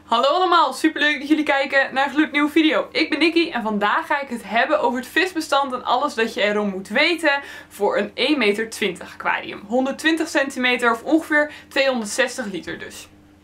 Hallo allemaal, superleuk dat jullie kijken naar een gloednieuwe video. Ik ben Nikki en vandaag ga ik het hebben over het visbestand en alles dat je erom moet weten voor een 1,20 meter aquarium. 120 centimeter of ongeveer 260 liter dus.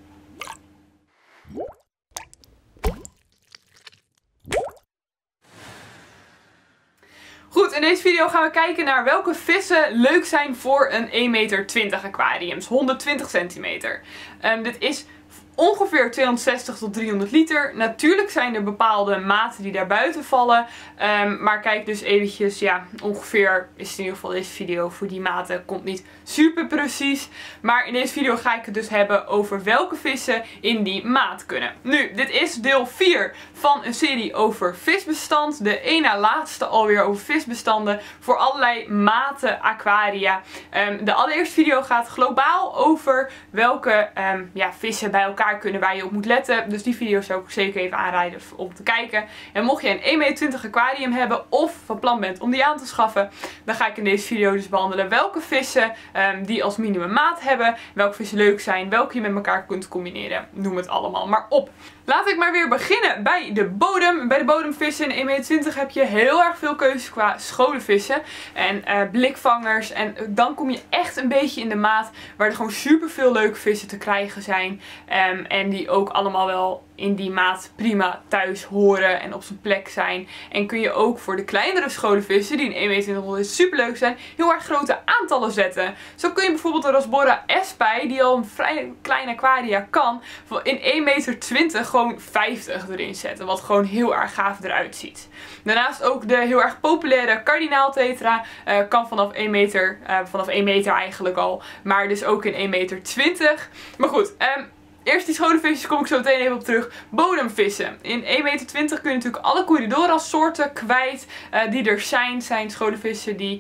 Goed, in deze video gaan we kijken naar welke vissen leuk zijn voor een 1,20 meter aquariums. 120 centimeter. Dit is ongeveer 260 tot 300 liter. Natuurlijk zijn er bepaalde maten die daar buiten vallen. Maar kijk dus eventjes, ja, ongeveer is het in ieder geval deze video voor die maten. Komt niet super precies. Maar in deze video ga ik het dus hebben over welke vissen in die maat kunnen. Nu, dit is deel 4 van een serie over visbestand. De één na laatste alweer over visbestanden voor allerlei maten aquaria. De allereerste video gaat globaal over welke vissen bij elkaar kunnen waar je op moet letten. Dus die video zou ik zeker even aanraden om te kijken. En mocht je een 1,20 meter aquarium hebben of van plan bent om die aan te schaffen, dan ga ik in deze video dus behandelen welke vissen die als minimum maat hebben, welke vissen leuk zijn, welke je met elkaar kunt combineren. Noem het allemaal maar op. Laat ik maar weer beginnen bij de bodem. Bij de bodemvissen in 1,20 meter heb je heel erg veel keuze qua scholenvissen en blikvangers. En dan kom je echt een beetje in de maat waar er gewoon super veel leuke vissen te krijgen zijn. En die ook allemaal wel in die maat prima thuis horen en op zijn plek zijn. En kun je ook voor de kleinere scholenvissen, die in 1,20 meter super leuk zijn, heel erg grote aantallen zetten. Zo kun je bijvoorbeeld de Rasbora espij, die al een vrij klein aquaria kan, in 1,20 meter gewoon 50 erin zetten. Wat gewoon heel erg gaaf eruit ziet. Daarnaast ook de heel erg populaire kardinaaltetra kan vanaf 1 meter, vanaf 1 meter eigenlijk al. Maar dus ook in 1,20 meter. Maar goed, eerst die schone visjes, kom ik zo meteen even op terug. Bodemvissen. In 1,20 meter kun je natuurlijk alle Corydoras soorten kwijt die er zijn. Zijn schone vissen die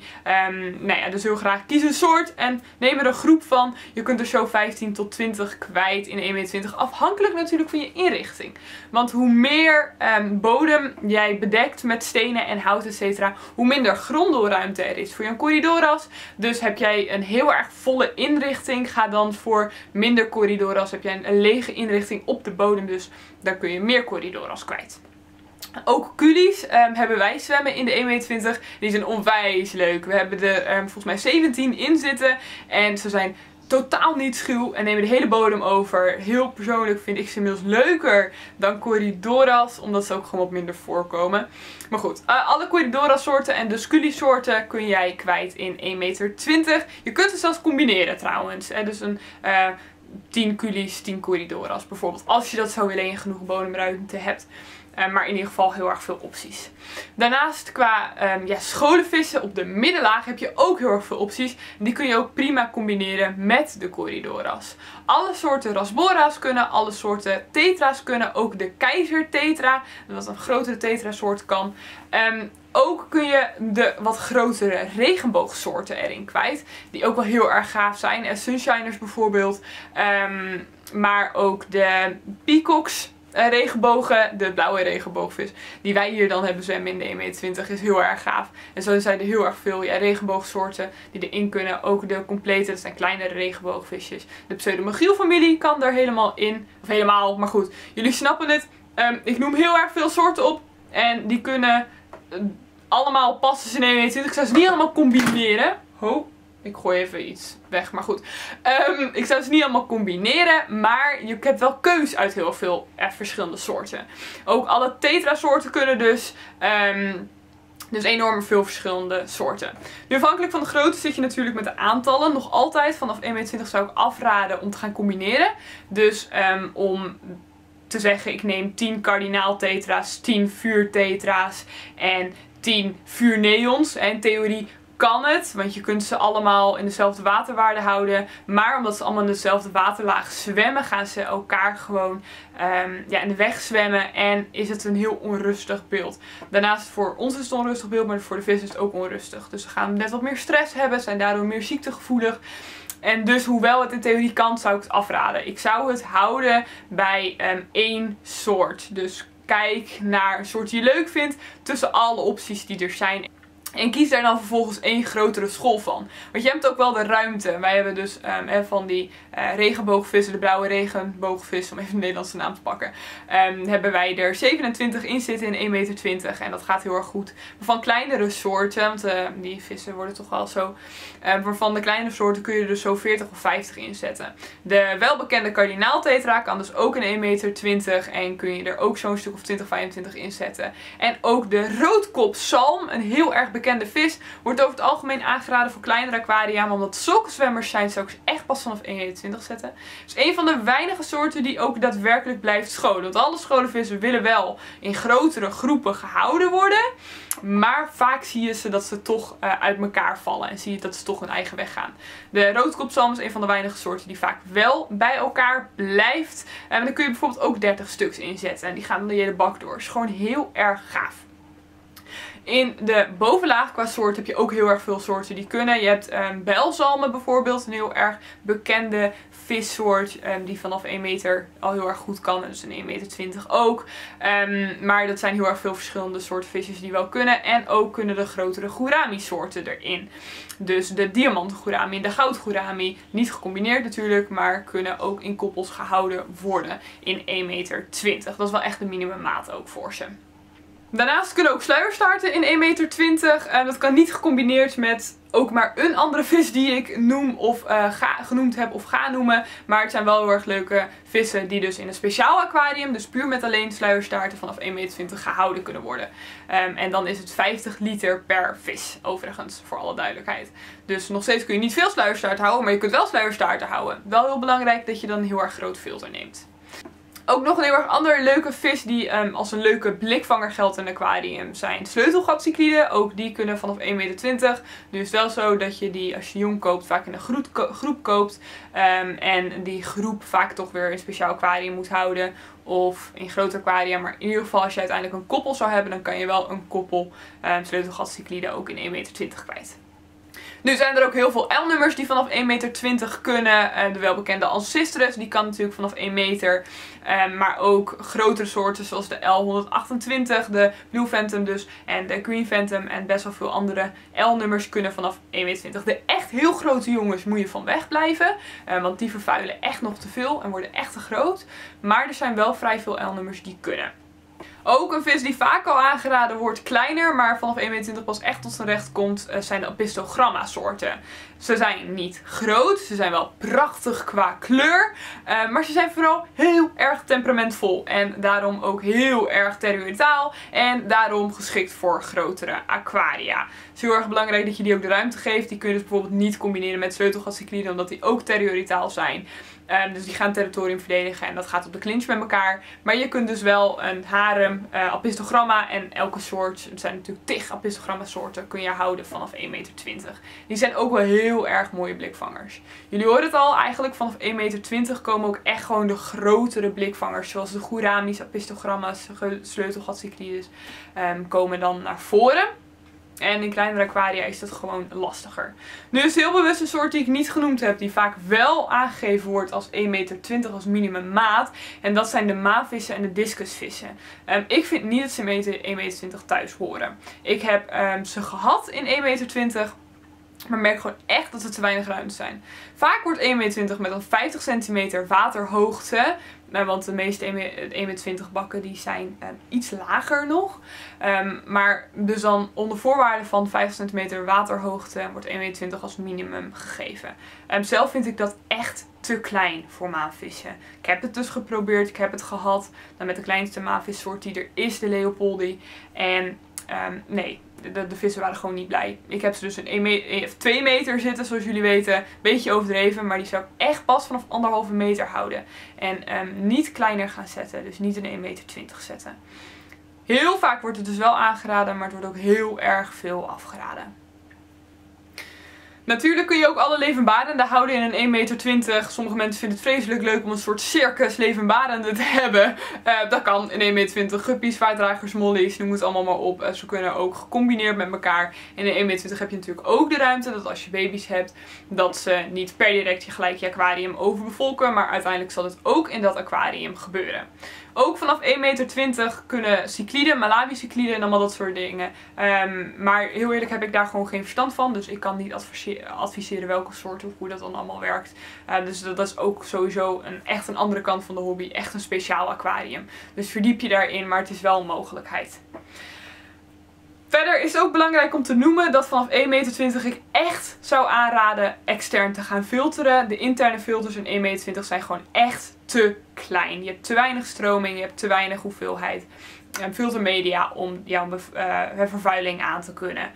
dus heel graag kiezen een soort en neem er een groep van. Je kunt er zo 15 tot 20 kwijt in 1,20 meter. Afhankelijk natuurlijk van je inrichting. Want hoe meer bodem jij bedekt met stenen en hout etc., hoe minder grondelruimte er is voor je Corydoras. Dus heb jij een heel erg volle inrichting, ga dan voor minder Corydoras. Heb jij een lege inrichting op de bodem, dus dan kun je meer Corydoras kwijt. Ook culies hebben wij zwemmen in de 1,20 meter. Die zijn onwijs leuk. We hebben er volgens mij 17 in zitten. En ze zijn totaal niet schuw en nemen de hele bodem over. Heel persoonlijk vind ik ze inmiddels leuker dan Corydoras, omdat ze ook gewoon wat minder voorkomen. Maar goed, alle Corydoras soorten en de Scully soorten kun jij kwijt in 1,20 meter. Je kunt ze zelfs combineren trouwens. Dus een 10 culies, 10 Corydoras bijvoorbeeld. Als je dat zo willen en genoeg bodemruimte hebt. Maar in ieder geval heel erg veel opties. Daarnaast qua scholenvissen op de middenlaag heb je ook heel erg veel opties. Die kun je ook prima combineren met de Corydoras. Alle soorten Rasbora's kunnen, alle soorten tetra's kunnen. Ook de keizertetra, wat een grotere tetrasoort kan. Ook kun je de wat grotere regenboogsoorten erin kwijt. Die ook wel heel erg gaaf zijn. Sunshiners bijvoorbeeld. Maar ook de peacocks. Regenbogen, de blauwe regenboogvis die wij hier dan hebben zwemmen in de 1,20 meter is heel erg gaaf. En zo zijn er heel erg veel regenboogsoorten die erin kunnen. Ook de complete, dat zijn kleinere regenboogvisjes. De Pseudomegiel familie kan er helemaal in. Of helemaal, maar goed, jullie snappen het. Ik noem heel erg veel soorten op. En die kunnen allemaal passen in 1,20 meter. Ik zou ze niet allemaal combineren. Ik gooi even iets weg, maar goed. Ik zou ze niet allemaal combineren, maar je hebt wel keus uit heel veel verschillende soorten. Ook alle tetrasoorten kunnen dus enorm veel verschillende soorten. Nu afhankelijk van de grootte zit je natuurlijk met de aantallen. Nog altijd vanaf 1,20 meter zou ik afraden om te gaan combineren. Dus om te zeggen ik neem 10 kardinaaltetra's, 10 vuurtetra's en 10 vuurneons. In theorie kan het, want je kunt ze allemaal in dezelfde waterwaarde houden. Maar omdat ze allemaal in dezelfde waterlaag zwemmen, gaan ze elkaar gewoon in de weg zwemmen. En is het een heel onrustig beeld. Daarnaast voor ons is het een onrustig beeld, maar voor de vis is het ook onrustig. Dus ze gaan net wat meer stress hebben, zijn daardoor meer ziektegevoelig. En dus hoewel het in theorie kan, zou ik het afraden. Ik zou het houden bij één soort. Dus kijk naar een soort die je leuk vindt tussen alle opties die er zijn. En kies daar dan vervolgens één grotere school van. Want je hebt ook wel de ruimte. Wij hebben dus van die regenboogvissen, de blauwe regenboogvis, om even de Nederlandse naam te pakken. Hebben wij er 27 in zitten in 1,20 meter. En dat gaat heel erg goed. Maar van kleinere soorten, want die vissen worden toch wel zo. Maar van de kleinere soorten kun je er dus zo 40 of 50 in zetten. De welbekende kardinaaltetra kan dus ook in 1,20 meter. En kun je er ook zo'n stuk of 20, 25 in zetten. En ook de roodkopzalm, een heel erg bekende vis, wordt over het algemeen aangeraden voor kleinere aquaria. Maar omdat zulke zwemmers zijn, zou ik ze echt pas vanaf 1,20 meter zetten. Het is een van de weinige soorten die ook daadwerkelijk blijft scholen. Want alle scholenvissen willen wel in grotere groepen gehouden worden. Maar vaak zie je ze dat ze toch uit elkaar vallen. En zie je dat ze toch hun eigen weg gaan. De roodkopzalm is een van de weinige soorten die vaak wel bij elkaar blijft. En dan kun je bijvoorbeeld ook 30 stuks inzetten. En die gaan dan de hele bak door. Is gewoon heel erg gaaf. In de bovenlaag qua soort heb je ook heel erg veel soorten die kunnen. Je hebt bijlzalmen bijvoorbeeld, een heel erg bekende vissoort die vanaf 1 meter al heel erg goed kan. Dus een 1,20 meter ook. Maar dat zijn heel erg veel verschillende soorten visjes die wel kunnen. En ook kunnen de grotere gourami soorten erin. Dus de diamanten gourami en de goud gourami, niet gecombineerd natuurlijk, maar kunnen ook in koppels gehouden worden in 1,20 meter. Dat is wel echt de minimummaat ook voor ze. Daarnaast kunnen ook sluierstaarten in 1,20 meter. Dat kan niet gecombineerd met ook maar een andere vis die ik noem of genoemd heb of ga noemen. Maar het zijn wel heel erg leuke vissen die dus in een speciaal aquarium, dus puur met alleen sluierstaarten, vanaf 1,20 meter gehouden kunnen worden. En dan is het 50 liter per vis, overigens, voor alle duidelijkheid. Dus nog steeds kun je niet veel sluierstaarten houden, maar je kunt wel sluierstaarten houden. Wel heel belangrijk dat je dan een heel erg groot filter neemt. Ook nog een heel erg andere leuke vis die als een leuke blikvanger geldt in een aquarium zijn sleutelgatcycliden. Ook die kunnen vanaf 1,20 meter. Nu is het wel zo dat je die als je jong koopt vaak in een groep koopt. En die groep vaak toch weer een speciaal aquarium moet houden. Of in grote aquaria. Maar in ieder geval als je uiteindelijk een koppel zou hebben, dan kan je wel een koppel sleutelgatcycliden ook in 1,20 meter kwijt. Nu zijn er ook heel veel L-nummers die vanaf 1,20 meter kunnen. De welbekende Ancistrus, die kan natuurlijk vanaf 1 meter. Maar ook grotere soorten zoals de L128, de Blue Phantom dus. En de Green Phantom en best wel veel andere L-nummers kunnen vanaf 1,20 meter. De echt heel grote jongens moet je van weg blijven. Want die vervuilen echt nog te veel en worden echt te groot. Maar er zijn wel vrij veel L-nummers die kunnen. Ook een vis die vaak al aangeraden wordt, kleiner, maar vanaf 1,20 meter pas echt tot zijn recht komt, zijn de Apistogramma soorten. Ze zijn niet groot, ze zijn wel prachtig qua kleur, maar ze zijn vooral heel erg temperamentvol. En daarom ook heel erg territoriaal en daarom geschikt voor grotere aquaria. Het is heel erg belangrijk dat je die ook de ruimte geeft. Die kun je dus bijvoorbeeld niet combineren met sleutelgatcycliden, omdat die ook territoriaal zijn. Dus die gaan territorium verdedigen en dat gaat op de clinch met elkaar. Maar je kunt dus wel een harem, Apistogramma en elke soort, er zijn natuurlijk tig Apistogramma soorten, kun je houden vanaf 1,20 meter. Die zijn ook wel heel erg mooie blikvangers. Jullie horen het al, eigenlijk vanaf 1,20 meter komen ook echt gewoon de grotere blikvangers. Zoals de gouramis, Apistogramma's, sleutelgatcyclides komen dan naar voren. En in kleinere aquaria is dat gewoon lastiger. Nu is heel bewust een soort die ik niet genoemd heb. Die vaak wel aangegeven wordt als 1,20 meter als minimummaat. En dat zijn de maanvissen en de discusvissen. Ik vind niet dat ze in 1,20 meter thuis horen. Ik heb ze gehad in 1,20 meter. Maar merk gewoon echt dat er te weinig ruimte zijn. Vaak wordt 1,20 meter met een 50 centimeter waterhoogte. Want de meeste 1,20 meter bakken die zijn iets lager nog. Maar dus dan onder voorwaarde van 50 centimeter waterhoogte wordt 1,20 meter als minimum gegeven. Zelf vind ik dat echt te klein voor maanvissen. Ik heb het dus geprobeerd, ik heb het gehad. Dan met de kleinste maanvissoort die er is, de Leopoldi. En nee. De vissen waren gewoon niet blij. Ik heb ze dus een 2 meter zitten, zoals jullie weten. Beetje overdreven, maar die zou ik echt pas vanaf 1,5 meter houden. En niet kleiner gaan zetten. Dus niet een 1,20 meter zetten. Heel vaak wordt het dus wel aangeraden, maar het wordt ook heel erg veel afgeraden. Natuurlijk kun je ook alle levendbarenden houden in een 1,20 meter. Sommige mensen vinden het vreselijk leuk om een soort circus levendbarenden te hebben. Dat kan in 1,20 meter. Guppies, vaartdragers, mollies, noem het allemaal maar op. Ze kunnen ook gecombineerd met elkaar. In een 1,20 meter heb je natuurlijk ook de ruimte dat als je baby's hebt, dat ze niet per direct gelijk je aquarium overbevolken. Maar uiteindelijk zal het ook in dat aquarium gebeuren. Ook vanaf 1,20 meter kunnen cycliden, Malawi-cycliden en allemaal dat soort dingen. Maar heel eerlijk heb ik daar gewoon geen verstand van. Dus ik kan niet adviseren welke soort of hoe dat dan allemaal werkt. Dus dat is ook sowieso echt een andere kant van de hobby. Echt een speciaal aquarium. Dus verdiep je daarin, maar het is wel een mogelijkheid. Verder is het ook belangrijk om te noemen dat vanaf 1,20 meter ik echt zou aanraden extern te gaan filteren. De interne filters in 1,20 meter zijn gewoon echt te klein. Je hebt te weinig stroming, je hebt te weinig hoeveelheid filtermedia om jouw vervuiling aan te kunnen.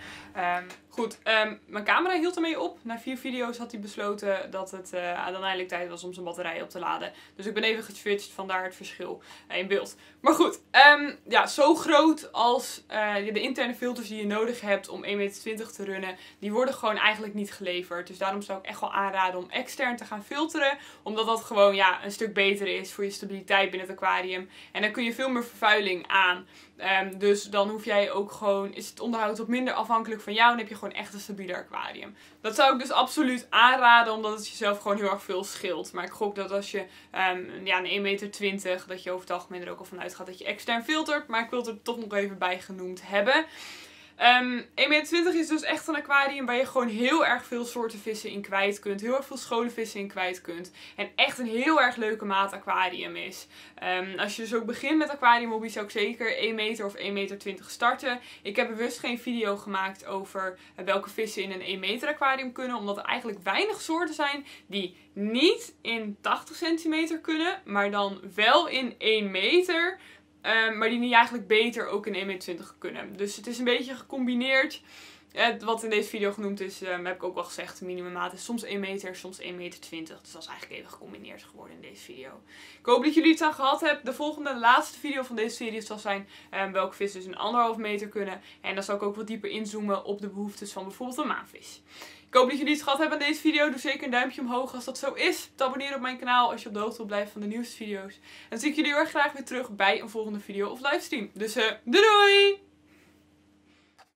Mijn camera hield ermee op. Na 4 video's had hij besloten dat het dan eindelijk tijd was om zijn batterij op te laden. Dus ik ben even geswitcht, vandaar het verschil in beeld. Maar goed, ja, zo groot als de interne filters die je nodig hebt om 1,20 meter te runnen, die worden gewoon eigenlijk niet geleverd. Dus daarom zou ik echt wel aanraden om extern te gaan filteren. Omdat dat gewoon ja, een stuk beter is voor je stabiliteit binnen het aquarium. En dan kun je veel meer vervuiling aan. Dus dan hoef jij ook gewoon, is het onderhoud wat minder afhankelijk van jou en heb je gewoon echt een stabieler aquarium. Dat zou ik dus absoluut aanraden, omdat het jezelf gewoon heel erg veel scheelt. Maar ik gok dat als je ja, een 1,20 meter, dat je over het algemeen er ook al van uitgaat dat je extern filtert. Maar ik wil het er toch nog even bij genoemd hebben. 1,20 meter is dus echt een aquarium waar je gewoon heel erg veel soorten vissen in kwijt kunt. Heel erg veel scholenvissen in kwijt kunt. En echt een heel erg leuke maat aquarium is. Als je dus ook begint met aquarium hobby zou ik zeker 1 meter of 1,20 meter starten. Ik heb bewust geen video gemaakt over welke vissen in een 1 meter aquarium kunnen. Omdat er eigenlijk weinig soorten zijn die niet in 80 centimeter kunnen. Maar dan wel in 1 meter. Maar die niet eigenlijk beter ook in 1,20 meter kunnen. Dus het is een beetje gecombineerd. Wat in deze video genoemd is, heb ik ook wel gezegd. De minimummaat is soms 1 meter, soms 1,20 meter. Dus dat is eigenlijk even gecombineerd geworden in deze video. Ik hoop dat jullie het aan gehad hebben. De volgende, de laatste video van deze serie zal zijn welke vissen dus in 1,5 meter kunnen. En dan zal ik ook wat dieper inzoomen op de behoeftes van bijvoorbeeld een maanvis. Ik hoop dat jullie het gehad hebben aan deze video. Doe zeker een duimpje omhoog als dat zo is. Abonneer op mijn kanaal als je op de hoogte wilt blijven van de nieuwste video's. En dan zie ik jullie heel erg graag weer terug bij een volgende video of livestream. Dus doei doei!